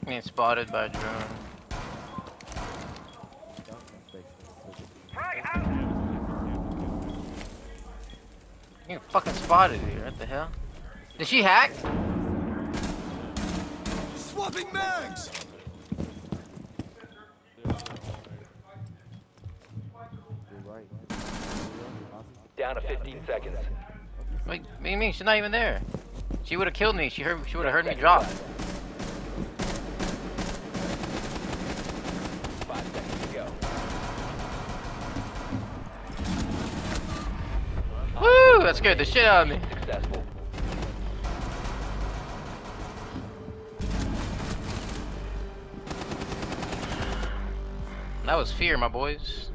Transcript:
Being spotted by a drone. You fucking spotted you. What the hell? Did she hack? Swapping mags! Down to 15 seconds. Wait, what do you mean? She's not even there. She would have killed me. She would have heard me drop. 5 seconds to go. Woo! That scared the shit out of me. Successful. That was fear, my boys.